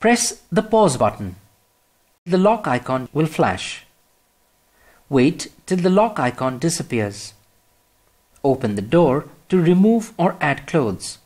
Press the pause button. The lock icon will flash. Wait till the lock icon disappears. Open the door to remove or add clothes.